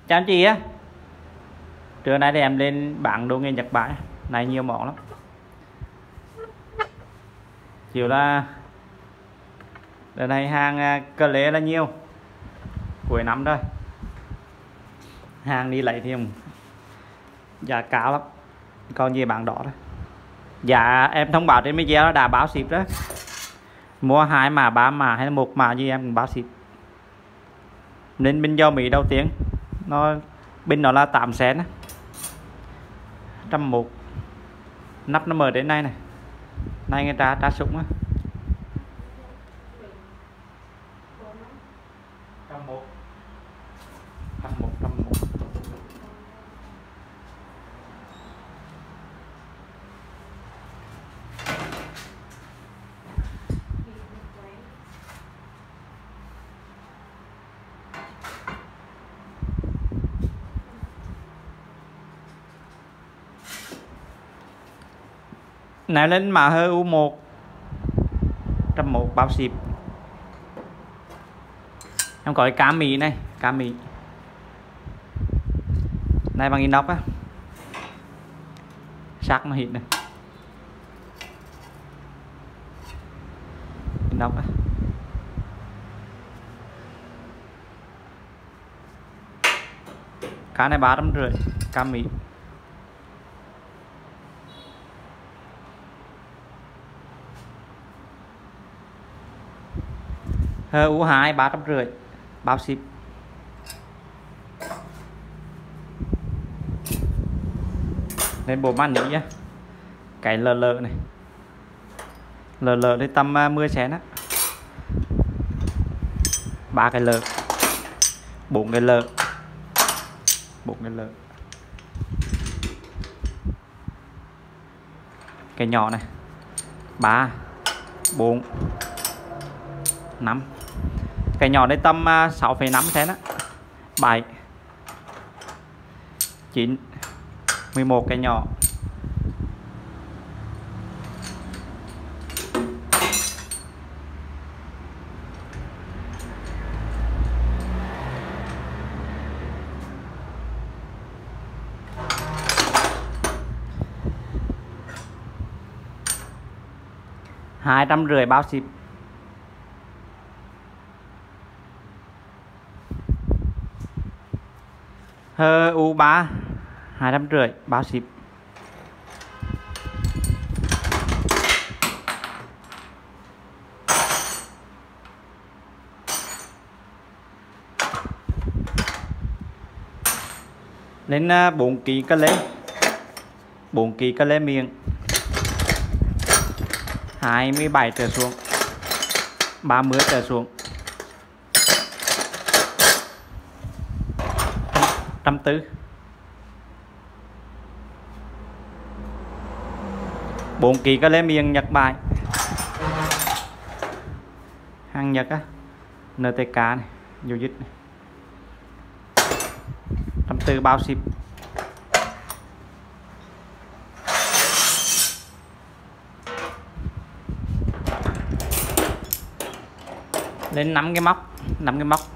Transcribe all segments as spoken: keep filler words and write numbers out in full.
Chào anh chị á. Trưa nay thì em lên bán đồ nghề Nhật Bản này nhiều món lắm. Chiều là đợt này hàng cờ lê là nhiều, cuối năm rồi hàng đi lấy thì giá cao lắm, còn gì bán đỏ thôi. Dạ em thông báo trên video đã báo ship đó, mua hai mã ba mã hay là một mã gì em cũng báo ship. Nên bên do Mỹ đầu tiên nó bên nó là tám cent á, trăm một nắp nó mở đến nay này, nay người ta trả súng á. Trăm một trăm một trăm một này lên mã hơi u một trăm một bao ship. Em có cái cá mì này, cá mì này bằng inox á, sắc nó hiện này, inox á. Cá này ba trăm rưỡi, cá mì. Hơ u hai ba trăm rưỡi bao ship. Lên bộ màn nhí nhá, cái lờ lờ này, lờ lờ đến tầm mười cent á, ba cái lờ, bốn cái lờ, bốn cái lờ. Cái nhỏ này, ba, bốn, năm. Cái nhỏ đây tầm sáu phẩy năm cent á, bảy, chín, mười một cái nhỏ. Hai trăm rưỡi bao ship. Hơ u ba hai trăm rưỡi bao ship. Lên bốn ký cân lên, bốn ký cân lên miệng, hai mươi bảy trở xuống, ba mươi trở xuống, trăm tư. Bốn ký cân lên miệng Nhật Bản, hàng Nhật á, en tê ca này, nhiều dít này, trăm tư bao ship. Lên năm cái móc, năm cái móc,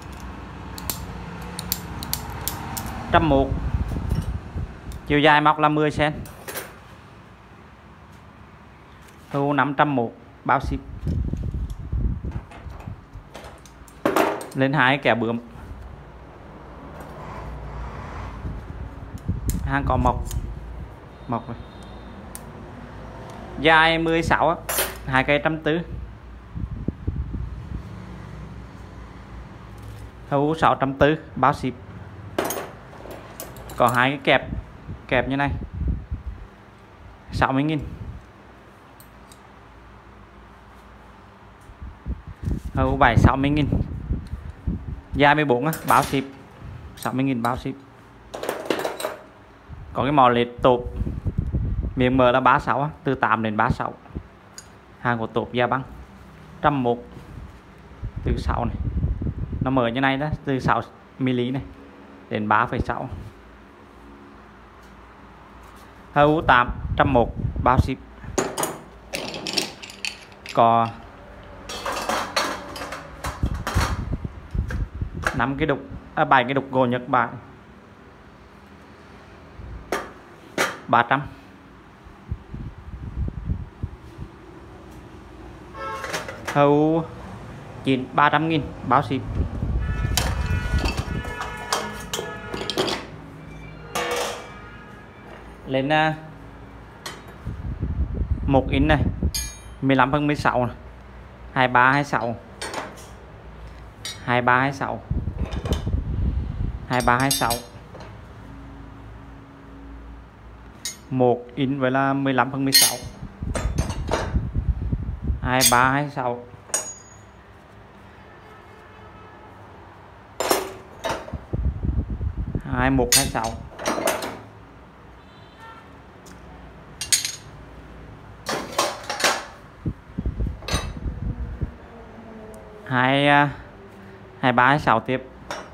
trăm một, chiều dài móc là mười cent, thu năm trăm một bao ship. Lên hai kẻ bướm, hàng có mọc, mọc này, dài mười sáu á, hai cây trăm tứ, thu sáu trăm tư bao ship. Có hai cái kẹp, kẹp như này, sáu mươi nghìn. Hầu bảy sáu mươi nghìn, dài mười bốn á, báo ship, sáu mươi nghìn báo ship. Có cái mò lết tộp, miệng mở là ba mươi sáu á, từ tám đến ba mươi sáu. Hàng của tộp da băng, trăm một, từ sáu này, nó mở như này đó, từ sáu mi-li này đến ba phẩy sáu. Hầu tám trăm một bao ship. Có năm cái đục à, bảy cái đục gỗ Nhật Bản ba trăm. Hầu chín ba trăm nghìn báo ship. Lên uh, một inch này mười lăm phân mười sáu này. hai ba hai sáu hai ba hai sáu hai ba hai sáu một inch với là mười lăm phân mười sáu hai ba hai sáu hai một hai sáu hai hai ba hai sáu tiếp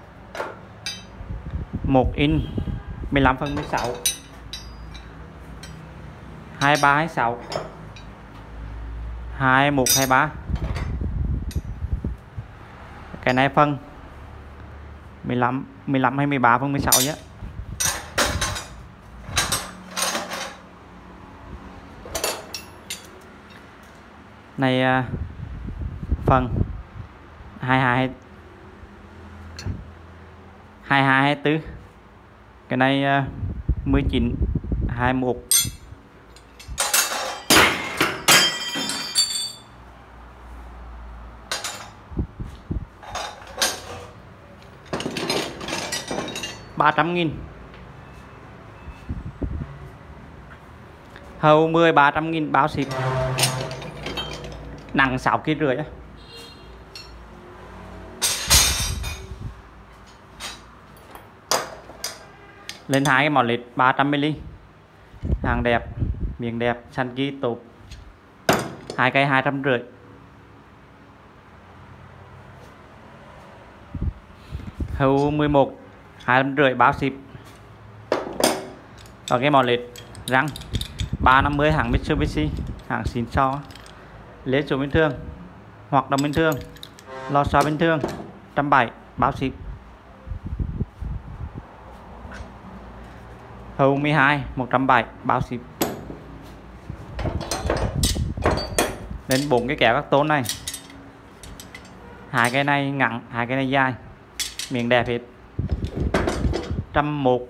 một inch mười lăm phân mười sáu hai ba hai sáu hai một hai ba. Cái này phân mười lăm mười lăm hay mười ba phân mười sáu nhé. Này phần hai hai hai hai hai tư. Cái này mười chín hai một ba trăm nghìn. Hầu mười ba trăm nghìn báo ship. Nặng sáu ký rưỡi. Lên hai cái mỏ lít ba trăm mi li. Hàng đẹp, miếng đẹp, săn ghi tốt. Hai cây hai trăm rưỡi. Hầu mười một hai trăm rưỡi báo ship. Và cái mỏ lít răng ba năm mươi hàng Mitsubishi, hàng xịn so. Lấy số bình thường, hoạt động bình thường, lò xo bình thường, một trăm bảy mươi báo ship. Hầu mười hai một trăm bảy mươi báo ship. Đến bốn cái kéo các tốn này. Hai cái này ngắn, hai cái này dài. Miếng đẹp hết. một trăm một.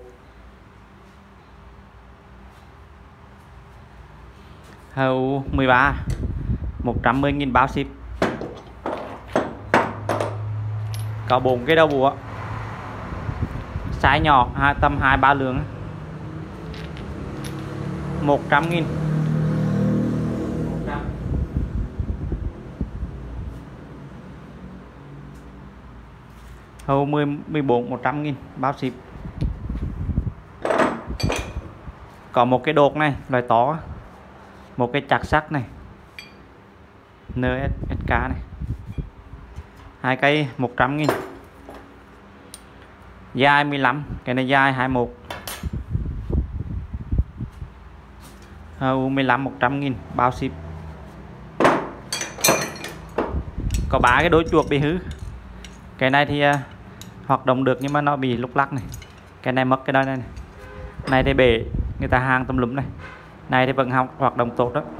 Hầu mười ba một trăm mười nghìn báo ship. Có bốn cái đầu búa. Size nhỏ, tầm hai ba lượng. một trăm nghìn. Hầu mười, mười bốn một trăm nghìn báo ship. Có một cái đột này, loại to. Một cái chặt sắt này. en ét ca này. Hai cây một trăm nghìn. Dài mười lăm, cái này dài hai mươi mốt. Hầu mười lăm một trăm nghìn bao ship. Có ba cái đôi chuột bị hư. Cái này thì uh, hoạt động được nhưng mà nó bị lúc lắc này. Cái này mất cái đó này. Này, này thì bể người ta hàng tùm lum này. Này thì vẫn học hoạt động tốt đó.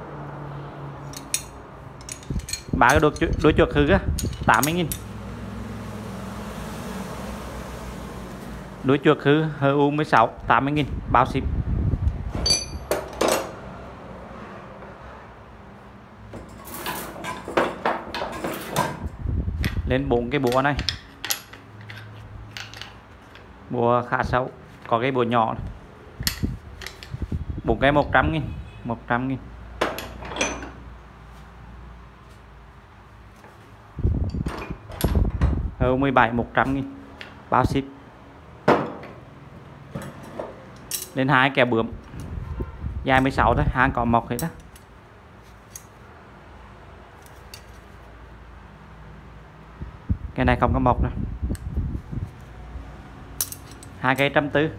Ba cái đôi, đôi chuột hư á, tám mươi nghìn. Đôi chuột hư hờ u mười sáu, tám mươi nghìn bao ship. Lên bốn cái búa này. Búa khá xấu. Có cái búa nhỏ này. bốn cái một trăm nghìn. một trăm nghìn. Hầu mười bảy một trăm nghìn bao ship. Lên hai kẻ bướm. Dài mười sáu thôi, hàng có mọc hết đó. Cái này không có mọc nữa. Hai cây trăm tư.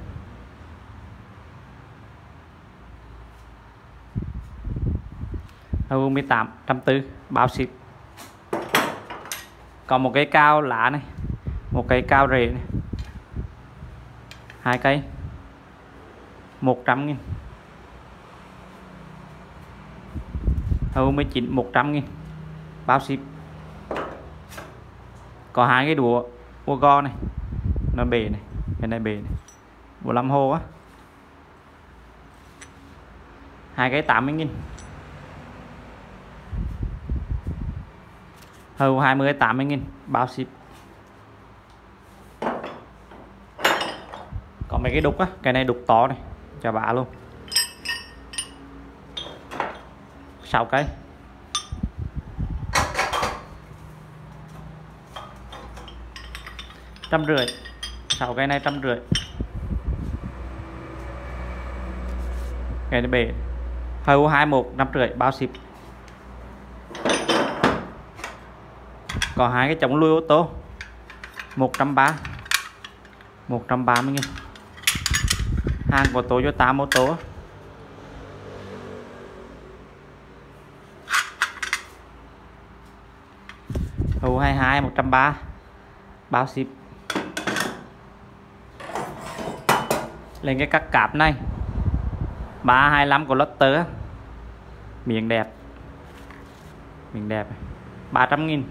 Hầu mười tám trăm tư bao ship. Còn một cây cao lá này, một cây cao rễ này. hai cây một trăm nghìn. Hầu mười chín một trăm nghìn bao ship. Có hai cái đũa ô go này, nó bể này, cái này bể này, bộ lăm hồ á, hai cái tám mươi nghìn. Hầu hai mươi tám mươi nghìn bao ship. Còn mấy cái đục á, cái này đục to này cho bà luôn, sáu cây trăm rưỡi, sáu cây này trăm rưỡi. Cái này bể. Hầu hai một năm rưỡi bao ship. Có hai cái chống lui ô tô một trăm ba mươi, một trăm ba mươi nghìn. Hàng của Toyota Moto. Hầu hai mươi hai một trăm ba mươi bao ship. Lên cái cắt cáp này ba hai lăm của Lotte, miếng đẹp, miếng đẹp ba trăm nghìn.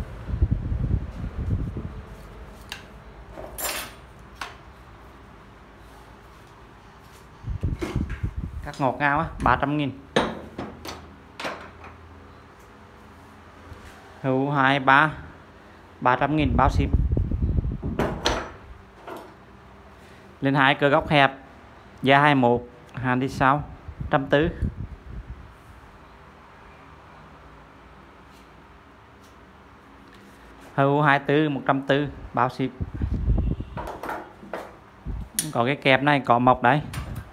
Cắt ngọt ngào á, ba trăm nghìn. Hữu hai ba ba trăm nghìn bao ship. Lên hai cơ góc hẹp da hai mươi mốt, hàng đi sau trăm tư. Hữu hai tư một trăm tư bao ship. Có cái kẹp này có mộc đấy,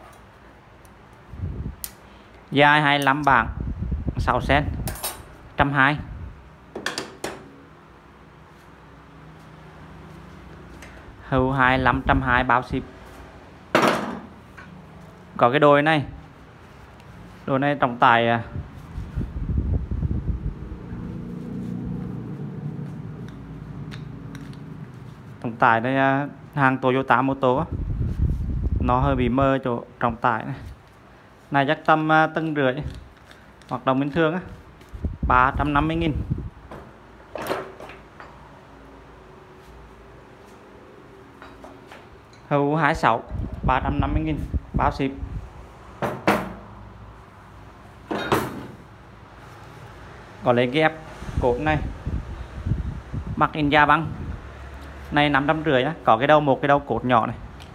dài hai mươi lăm bảng sáu cent, một trăm hai mươi. Hữu hai mươi lăm trăm hai mươi bao ship. Có cái đôi này, đôi này trọng tải trọng tải đây, hàng Toyota Moto, nó hơi bị mơ chỗ trọng tải này. Này chắc tầm tầng rưỡi hoặc đồng bình thường á, ba trăm năm mươi nghìn. Hữu hai mươi sáu ba trăm năm mươi nghìn bao ship. Có lấy ghép cột này mặc in da băng này năm trăm rưỡi á, có cái đầu một cái đầu cột nhỏ này.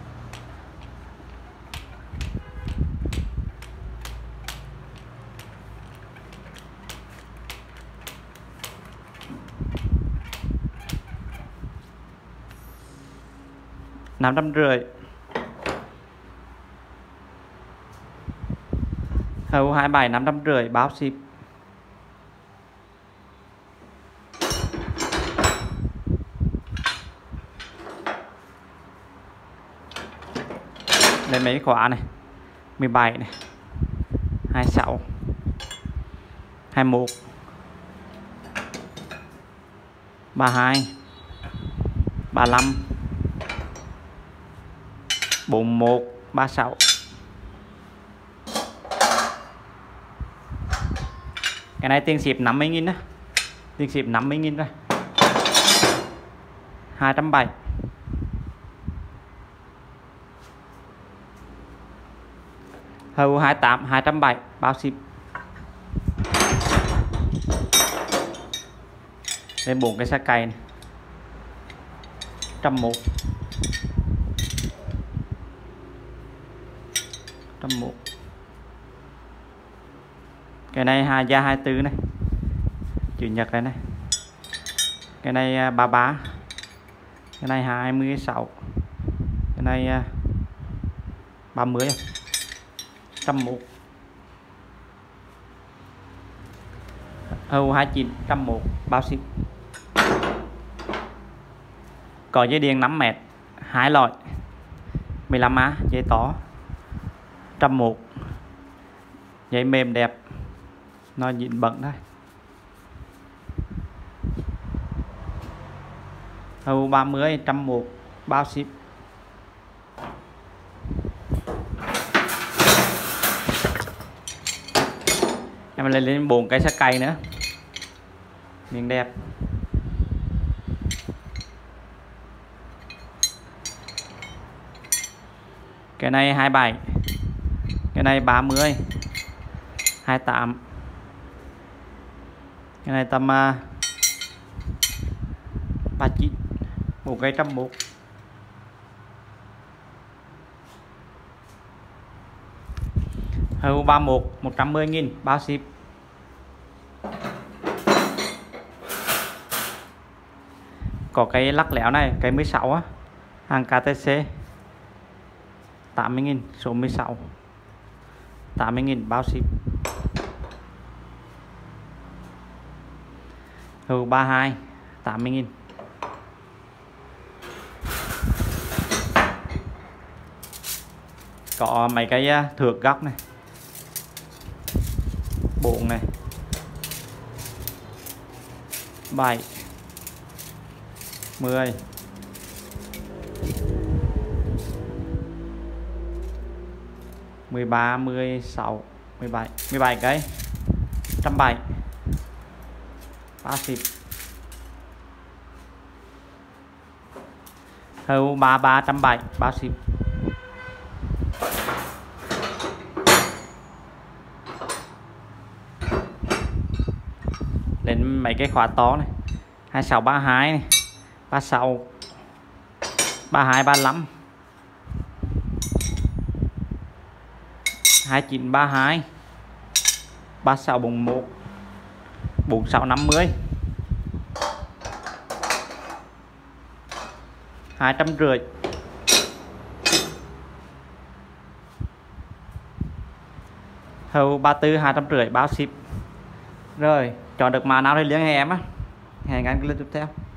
năm trăm rưỡi. Hầu hai mươi bảy năm trăm rưỡi bao ship. Đây mấy khóa này, mười bảy này, hai mươi sáu, hai mươi mốt, ba mươi hai, ba mươi lăm, bốn mươi mốt, ba mươi sáu. Cái này tiền ship năm mươi nghìn á, tiền ship năm mươi nghìn rồi. hai trăm bảy mươi. Hầu hai mươi tám hai trăm bảy mươi bao ship. Đây bốn cái xe cày này, một trăm một, một trăm một. Cái này hai da hai mươi tư này, chữ nhật này này. Cái này ba mươi ba, cái này hai mươi sáu, cái này ba mươi, một trăm một. Hầu hai mươi chín, một trăm một bao ship. Có dây điện năm mét, hai loại, mười lăm A, dây to, một trăm một. Dây mềm đẹp, nó dính bẩn thôi. Hầu ba mươi, một trăm một bao ship. Em lên lên bốn cái sắt cây nữa miếng đẹp. Cái này hai mươi bảy, cái này ba mươi, hai mươi tám, cái này tầm uh, ba mươi chín, một cái trăm một. Hưu ba mươi mốt một trăm mười nghìn bao ship. Có cái lắc léo này, cái mười sáu á, hàng ca tê xê tám mươi nghìn, số mười sáu tám mươi nghìn bao ship. Hưu ba mươi hai tám mươi nghìn. Có mấy cái thước góc này, bốn này, bảy, mười, mười ba, mười sáu, mười bảy, mười bảy cái, một trăm bảy mươi, ba mươi. Hưu ba ba trăm bảy mươi, ba mươi. Đến mấy cái khóa to này, hai sáu ba hai này, ba sáu, ba hai ba lăm, hai chín ba hai, ba sáu bốn một, bốn sáu năm mươi, hai trăm rưỡi. Hưu ba tư hai trăm rưỡi bao ship. Rồi chọn được mã nào thì liên hệ em á. Hẹn anh clip tiếp theo.